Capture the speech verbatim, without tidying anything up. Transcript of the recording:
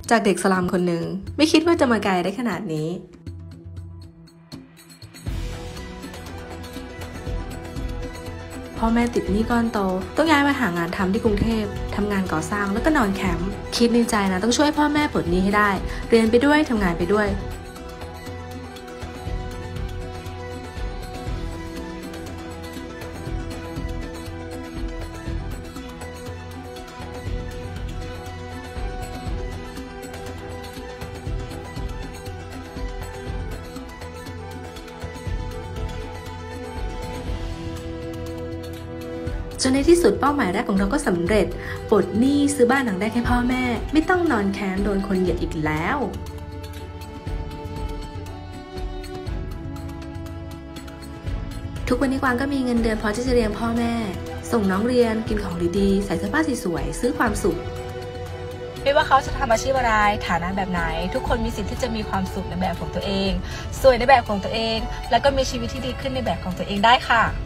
จากเด็กสลัมคนหนึ่งไม่คิดว่าจะมาไกลได้ขนาดนี้พ่อแม่ติดหนี้ก้อนโตต้องย้ายมาหางานทำที่กรุงเทพทำงานก่อสร้างแล้วก็นอนแคมป์คิดในใจนะต้องช่วยพ่อแม่ปลดหนี้ให้ได้เรียนไปด้วยทำงานไปด้วยจนในที่สุดเป้าหมายแรกของเราก็สำเร็จปลดหนี้ซื้อบ้านหลังแรกให้พ่อแม่ไม่ต้องนอนแคมป์โดนคนเหยียดอีกแล้วทุกวันนี้กวางก็มีเงินเดือนพอที่จะเลี้ยงพ่อแม่ส่งน้องเรียนกินของดีๆใส่เสื้อผ้าสวยๆซื้อความสุขไม่ว่าเขาจะทำอาชีพอะไรฐานะแบบไหนทุกคนมีสิทธิ์ที่จะมีความสุขในแบบของตัวเองสวยในแบบของตัวเองแล้วก็มีชีวิตที่ดีขึ้นในแบบของตัวเองได้ค่ะ